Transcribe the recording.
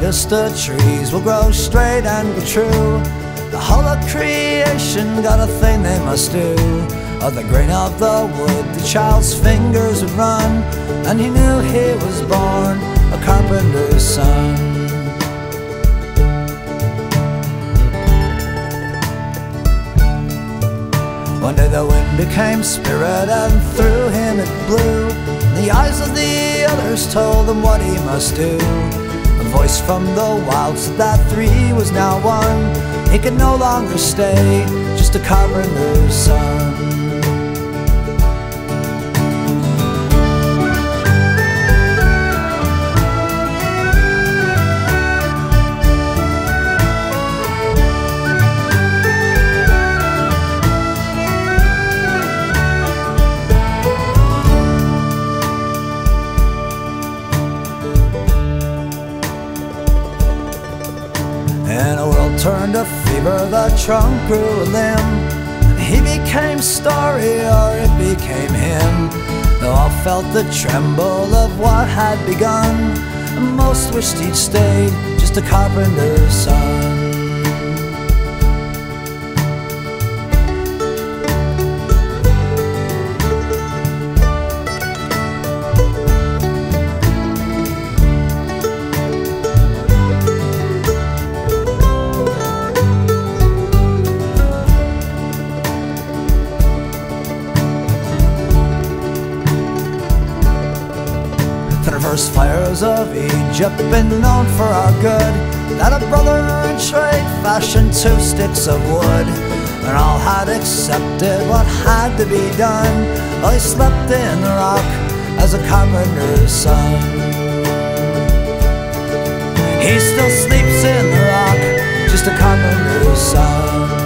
brightest of trees will grow straight and be true. The whole of creation got a thing they must do. Of the grain of the wood the child's fingers would run, and he knew he was born a carpenter's son. One day the wind became spirit and through him it blew. The eyes of the others told him what he must do. A voice from the wild said that 3 was now 1. He could no longer stay just a carpenter's son. In a world turned to fever, the trunk grew a limb, and he became story, or it became him. Though all felt the tremble of what had begun, and most wished he'd stayed just a carpenter's son. The first fires of Egypt been known for our good, that a brother in trade fashioned 2 sticks of wood, and all had accepted what had to be done. Well, he slept in the rock as a carpenter's son. He still sleeps in the rock, just a carpenter's son.